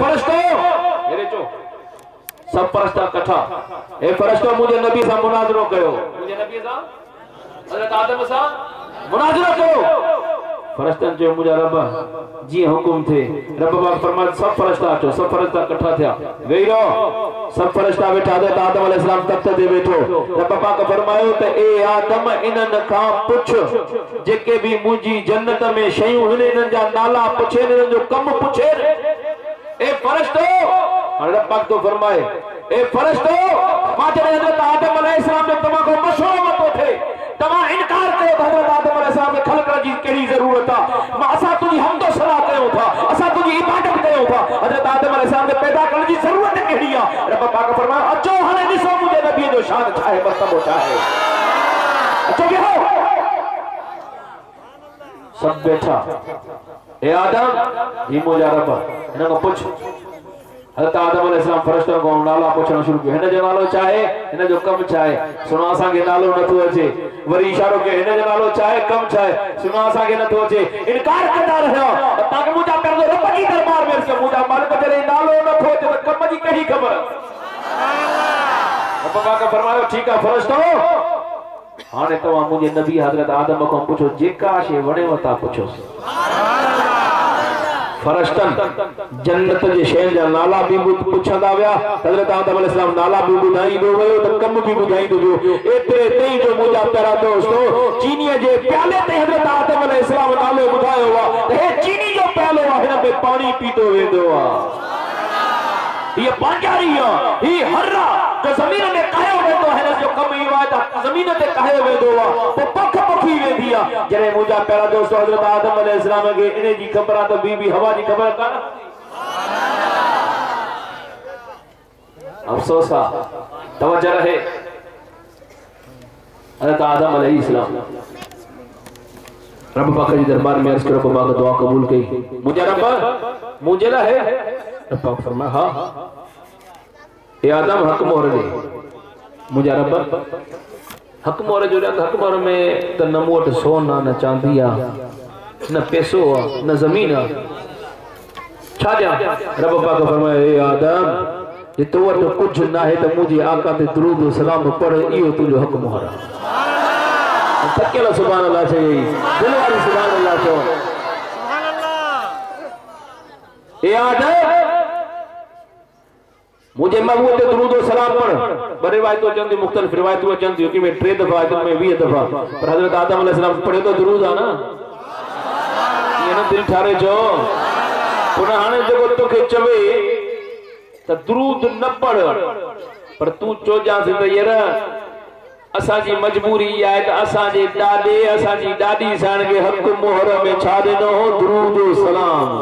फरिश्तो मेरे जो सब फरिश्ता कठा ए फरिश्तो मुझे नबी सा मुनाज़रो कयो मुझे नबी सा हज़रत आदम सा मुनाज़रो कयो फरिश्तन जो मुझा रब जी हुकुम थे रब पाक फरमाया सब फरिश्ता अचो सब फरिश्ता इकट्ठा थिया वेही रहो सब फरिश्ता वेठा हज़रत आदम अलैहिस्सलाम तख्त ते वेठो रब पाक फरमायो त ए आदम इनन का पुछ जेके भी मुजी जन्नत में शयूं हिन इनन जा नाला पुछे इनन जो कम पुछे ए फरिश्तो रब पाक तो फरमाए ए फरिश्तो मां जॾहिं हज़रत आदम अलैहिस्सलाम ने तमा को मशवरो मतो थे तमा इनकार कयो त हज़रत आदम अलैहिस्सलाम के खलक जी केड़ी जरूरत आ मां असा तुजी हमदो सलाह कयो था असा तुजी इबादत कयो था हज़रत आदम अलैहिस्सलाम के पैदा करने की जरूरत केड़ी आ रब पाक फरमाया अचो हाणे ॾिसो मुझे नबी जो शान छा है मर्तबो छा है अचो बेहो सब बैठा ए आदम ये मुझा रब हिन को पुछ हज़रत आदम अलैहिस्सलाम फरिश्तों को नाला पूछना शुरू किया हिन जो नालो चाहे हिन जो कम चाहे सुनो असा के नालो नथो अचे वरी इशारो के हिन जो नालो चाहे कम चाहे सुनो असा के नथो अचे इनकार कंदा रहियो ताकि मुझा पेरो रब जी दरबार में से मुझा मालिक तेरे नालो नथो अचे त कम जी कही खबर रब पाक फरमायो ठीक है फरिश्तो हाने तवा मुझे नबी हज़रत आदम को पूछो जेका शे वणे वता पूछो फरिश्तन जन्नत जे शहर जा नाला भी पुछंदा विया हज़रत आदम अलैहिस्सलाम नाला भी बुधाईंदो वियो त कम भी बुधाईंदो वियो एतिरे तई जो मुंहिंजा प्यारा दोस्तो चीनी जे प्याले ते हज़रत आदम अलैहिस्सलाम नालो बुधायो वा हे चीनी जो प्यालो आहे हिन में पानी पीतो वेंदो आ ये पांजारी आ ही हर्रा जो जमीन में कायो वेंदो है जो कम ई वा जमीन ते कायो वेंदो आ तो पख पखी वेंदी आ जरे मुंहिंजा प्यारा दोस्तो हज़रत आदम अलैहिस्सलाम के इने जी खबर आ तो बीबी हवा जी खबर कान अफसोस आ तवज्जो रहे हज़रत आदम अलैहिस्सलाम रब पाक जी दरबार में अर्ज करो बाबा का दुआ कबूल कई मुझे रब मुझे ला है रब पाक फरमाया हां ए आदम हक मोहर दे मुझे रब हक मोहर जो हक मोहर में त न मोट सोना न चांदी आ न पैसो आ न जमीन आ छा जा रब पाक फरमाया ए आदम ये तो वट कुछ ना है त मुझे आका ते दुरूद व सलाम पढ़ इयो तुजो हक मोहर तकेला सुभान अल्लाह चाहिए दिलवारी सुभान अल्लाह तो सुभान अल्लाह ए आदम मुझे महबूब ते दुरूद व सलाम पढ़ बड़े रिवायतों चंद मुख्तलिफ रिवायतों चंद कि में 3 दफा दिन में 20 दफा पर हजरत आदम अलैहिस्सलाम पढ़े तो दुरूद आ ना ये ना दिल ठारे जो पुनः हाने जको तोखे चवे त दुरूद न पढ़ पर तू चो जा जिंदगी रे असा जी मजबूरी है त असा जे दादे असा जी दादी सान के हक मोहर में छा देनो दुरूद व सलाम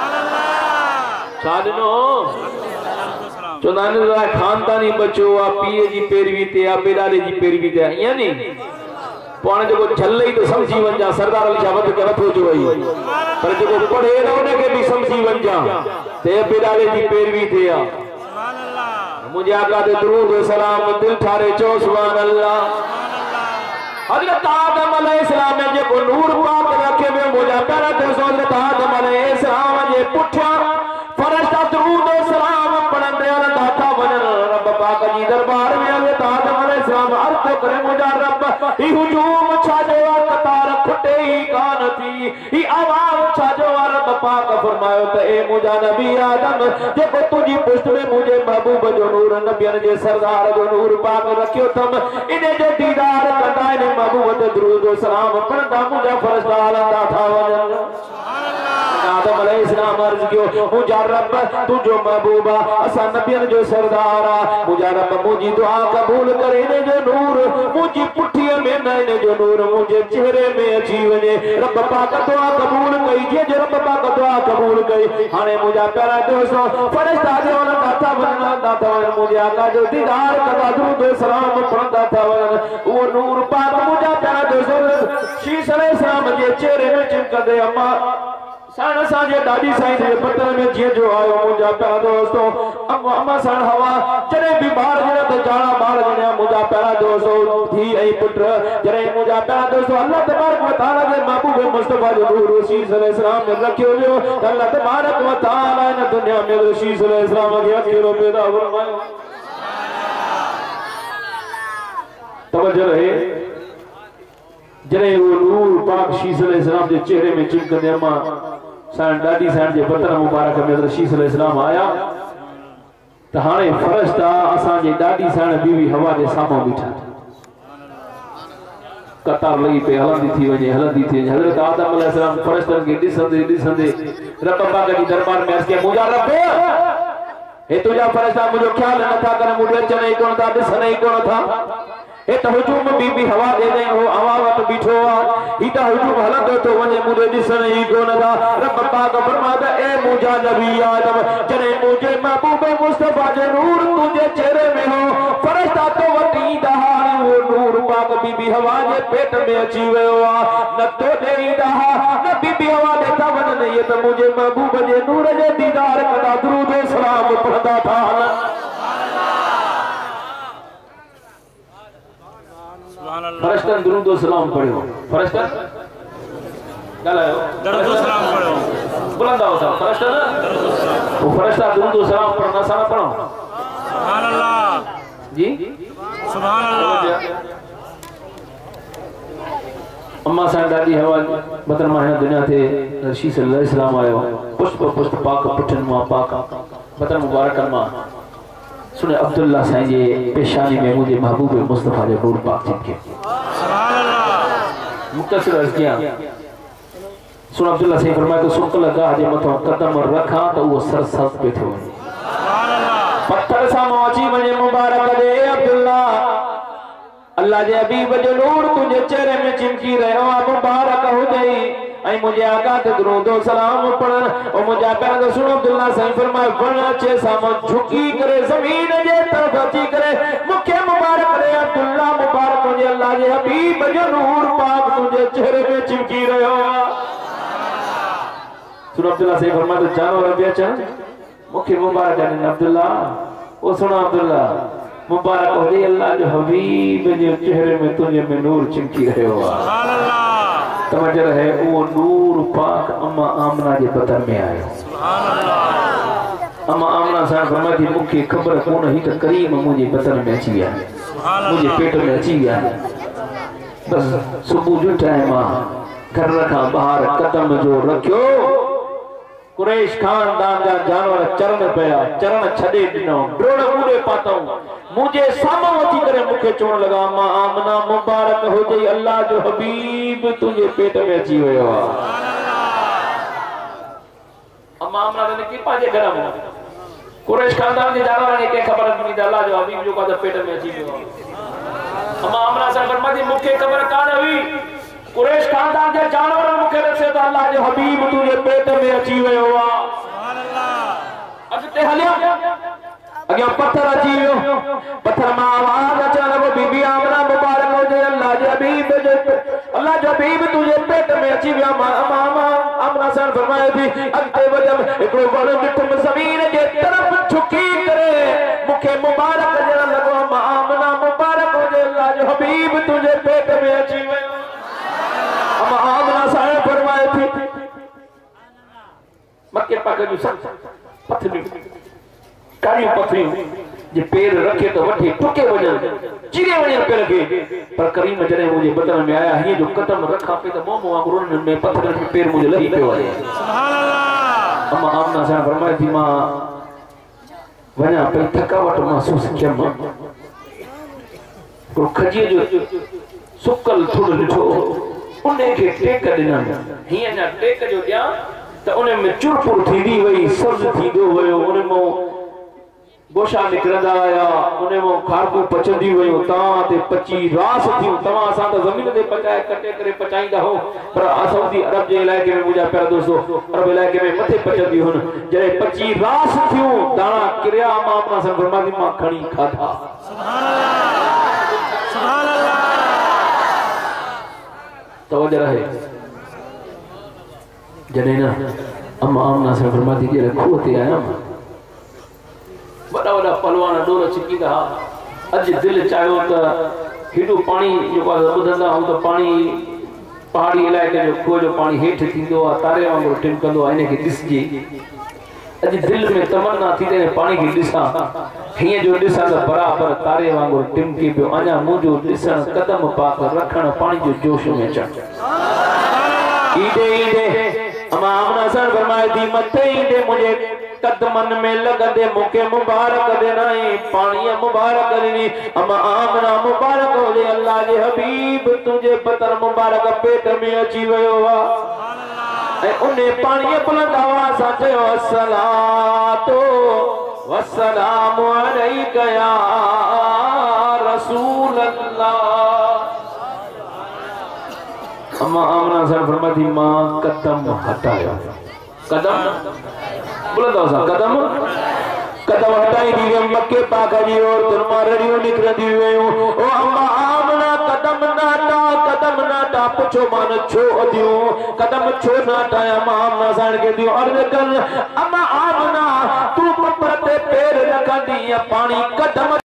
छा देनो चोदाने दा खानदानी बच्चो आ पीए जी पैरवी ते आ बेदाले जी पैरवी ते यानी पाण जो छल्ले तो समझी वंजा सरदार अली शाह वध के रथो जो वही पर जो पढ़े न उन के भी समझी वंजा ते बेदाले जी पैरवी ते आ सुभान अल्लाह मुझे आका दे दुरूद व सलाम दिल ठारे चो सुभान अल्लाह हजरत आदम अलैहिस्सलाम ने जो नूर पाक रखे में मुझे प्यारा ते हजरत आदम अलैहिस्सलाम जे पुठिया फरिश्ता दुरूद व सलाम पढ़ंदे और दाता वनन रब पाक जी दरबार में हजरत आदम अलैहिस्सलाम अर्ज करे मुझा रब ही हुजूम छा जो कतार खुटे ही कान थी ही आवाज छा जो रब पाक फरमायो त ए मुझा नबी आदम जेको तुजी पुष्ट में मुझे महबूब जो नूर नबियन जे सरदार जो नूर पाक रखियो थम इने जो दीदार कंदा इने महबूब ते दुरूद व सलाम पढ़ंदा मुझा फरिश्ता हलंदा था वनन आदम अलैहिस्सलाम अर्ज कियो मुझा रब तू जो महबूबा असा नबियन जो सरदारा मुझा रब मुझी दुआ कबूल करे ने जो नूर मुझी पुठी में ने जो नूर मुझे चेहरे में अची वने रब पाक दुआ कबूल कई जे रब पाक दुआ कबूल कई हाने मुझा प्यारा दोस्तों फरिश्ता जो दाता बनना दाता मुझे आका जो दीदार कदा दुरूद सलाम पढ़ंदा था वो नूर पाक मुझा प्यारा दोस्तों शीश अलैहिस्सलाम जे चेहरे में चिमकदे अम्मा सान साजे दादी साईं जे पत्थर में जीअं जो आयो मुंहिंजा प्यारा दोस्तो अम्मा सान हवा जॾहिं बि ॿार ॼणा त जाणा ॿार ॼणा मुंहिंजा प्यारा दोस्तो थी ऐं पुट जॾहिं मुंहिंजा प्यारा दोस्तो अल्लाह तबारक व तआला जे महबूब मुस्तफा जो नूर शीस अलैहिस्सलाम ने रखियो वियो त अल्लाह तबारक व तआला इन दुनिया में शीस अलैहिस्सलाम खे अकेलो पैदा फरमायो तवज्जो रहे जॾहिं वो नूर पाक शीस अलैहिस्सलाम जे चेहरे में चिमकंदे अम्मा सान दादी सान जे बदन मुबारक में शीस अलैहिस्सलाम आया त हाणे फरिश्ता असां जे दादी सान बीवी हवा जे साम्हूं बीठा कतार लगी पे हलंदी थी वञे हज़रत आदम अलैहिस्सलाम फरिश्तन खे ॾिसंदे रब पाक जी दरबार में अर्ज़ कई मुंहिंजा रब हे तुंहिंजा फरिश्ता मुंहिंजो ख्याल नथा करनि मुंहिंजे अचनि ई कोन था ॾिसनि ई कोन था हे त हुजूम बीबी हवा दे दे हो हवा वट बीठो आ ही त हुजूम हलंदो तो वने मुझे दिसण ही कोन था रब पाक फरमादा ए मुंहिंजा नबी आदम जॾहिं मुंहिंजे महबूब मुस्तफा जो नूर तुंहिंजे चेहरे में हो फरिश्ता तो वठी दहाड़ी वो नूर पाक बीबी हवा जे पेट में अची वियो आ न तो ॾेई दहा न बीबी हवा दे था वञनि ये त मुंहिंजे महबूब जे नूर जे दीदार कंदा दुरूद सलाम पढ़ंदा था फरिश्तन दुरूद सलाम पढ़ो फरिश्तन गालायो दुरूद सलाम पढ़ो बुलंदा होता फरिश्तन वो फरिश्ता दुरूद सलाम पढ़ना सारा पढ़ो सुभान अल्लाह जी सुभान अल्लाह अम्मा सा दादी हवा बदन मां दुनिया थे शीस अलैहिस्सलाम आयो पुष्प पाक पुठन मां पाक बदन मुबारक मां सुने अब्दुल्ला साईं जे पेशानी में मुझे महबूब मुस्तफा जो नूर पाक चिमके सुभान अल्लाह मुक्तसर अर्ज़ किया सुन अब्दुल्ला साईं फरमाया तो सुकल गाह जे मथो कदम रखा तो वो सरसब्ज पे थियो सुभान अल्लाह पत्थर सा मौजी वने मुबारक दे अब्दुल्ला अल्लाह जे हबीब जो नूर तुझे चेहरे में चिमकी रहो मुबारक हो जाई आई मुझे आका ते दुरूद सलाम पढ़न और मुझे प्यारा सुनो अब्दुल्ला साईं फरमाए वण अचे सामो झुकी करे जमीन जे तरफ अची करे मुखे मुबारक रे अब्दुल्ला मुबारक मुझे अल्लाह जे हबीब जो नूर पाक तुझे चेहरे में चिमकी रहो सुनो अब्दुल्ला साईं फरमाए तो जानवर भी अचन मुखे मुबारक है अब्दुल्ला ओ सुनो अब्दुल्ला मुबारक हो अल्लाह जो हबीब जो चेहरे में तुझे में नूर चिमकी रहो सुभान अल्लाह तवज्जो है वो नूर पाक अम्मा आमना के बदन में आयो सुभान अल्लाह अम्मा आमना साहब फरमाई थी मुखे खबर कोन ही त करीम मुझे बदन में अची गया सुभान अल्लाह मुझे पेट में अची गया बस सुबह जो टाइम आ घर रखा बाहर कदम जो रखियो कुरैश खानदान जा जानवर चरण पया चरण छडे दिनो डोड़ मुड़े पातो मुझे सामो अची करे मुखे चोण लगा मां आमना मुबारक हो जई अल्लाह जो हबीब तुझे पेट में अची वयो सुभान अल्लाह अम्मा आमना ने की पाजे घर में कुरैश खानदान जे जानवर ने के खबर नहीं अल्लाह जो हबीब जो का पेट में अची वयो अम्मा आमना से फरमाती मुखे खबर कान हुई कुरैश खानदान के जानवर मुखे दसे तो अल्लाह जो हबीब तुझे पेट में अची वयो सुभान अल्लाह अगते हलिया अगे पत्थर अची वियो पत्थर मां आवाज अचण लॻो बीबी आमना मुबारक हुजे अल्लाह जो हबीब तुझे पेट में अची वियो आमना सां फरमाए थी अगते वजम हिकिड़ो वण ॾिठुमि ज़मीन जे तरफ़ झुकी करे मुखे मुबारक ॾियण लॻो आमना मुबारक हुजे अल्लाह जो हबीब तुझे पेट में अची वियो आमना सां फरमाए थी मक्के पाक जो सब पत्थर कारियूं पथरियूं जे पैर रखे तो वठी टुके वजन चिरे वजन पैर के पर करीम जने मुझे बदन में आया ही जो कदम रखा पे तो मोमो वांगुरन में पत्थर में पैर मुझे लही पे आया सुभान अल्लाह अम्मा आमना सां फरमाई थी मां वना पे थकावट महसूस कयम को खजी जो सुकल थोड़ो ॾिठो उन्हें के टेक ॾिना हिया ना टेक जो ॾिया त उन में चुरपुर थींदी वई सब्ज थींदो वयो उन में गोशा निकरंदा आया उन में खारकू पचंदी वयो तां ते पची रास थी तवा असा त जमीन ते पचाए कटे करे पचाईंदा हो पर सऊदी अरब जे इलाके में मुजा प्यारा दोस्तों अरब इलाके में मथे पचंदी हुन जरे पची रास थियूं दाना किरिया मां अपना सन फरमादी मां खणी खाधा सुभान अल्लाह सुभान अल्लाह तवज्जो रहे जॾहिं न अम्मा आमना सां फरमाती जे खूह ते आया वॾा वॾा पलवान डोर छिकींदा अॼु दिलि चाहियो त हेॾो पाणी जेको आहे ॿुधंदा ऐं त पाणी पहाड़ी इलाइक़े जो खूह जो पाणी हेठि थींदो आहे तारे वांगुरु टिमकंदो आहे हिनखे ॾिसजे अॼु दिलि में तमन्ना थी त पाणी खे ॾिसां हीअं जो ॾिसां त बराबरि तारे वांगुरु टिमके पियो अञा मुंहिंजो ॾिसण कदम पाक रखण पाणी जो जोश में अचण ईंदे ईंदे अम्मा आमना सां फरमाए थी मथे ईंदे मुंहिंजे कदमन में लगंदे मूंखे मुबारक ॾिनई पाणी मुबारक ॾिनी अम्मा आमना मुबारक होले अल्लाह जे हबीब तुंहिंजे पतर मुबारक पेट में अची वियो आहे ऐं उन पाणी बुलंद आवाज़ सां चयो अस्सलातो वस्सलामु अलैका या रसूल अल्लाह अम्मा आमना सां फरमाती मां कदम हटाया कदम बुलंद आवाज़ कदम हटाई दी मक्के पाक जी और तुरमा रड़ियों निकरंदी वयूं ओ अम्मा आमना कदम नाटा पुछो मान छो अदियो कदम छो नाटाया अम्मा आमना साण के दियो अर्ज कर अम्मा आमना तू कपर ते पैर रखंदी पानी कदम